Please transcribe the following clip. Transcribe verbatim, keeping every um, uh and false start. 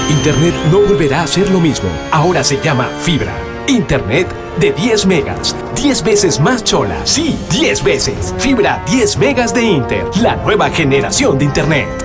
Internet no volverá a ser lo mismo. Ahora se llama fibra. Internet de diez megas. diez veces más chola. Sí, diez veces. Fibra diez megas de Inter. La nueva generación de Internet.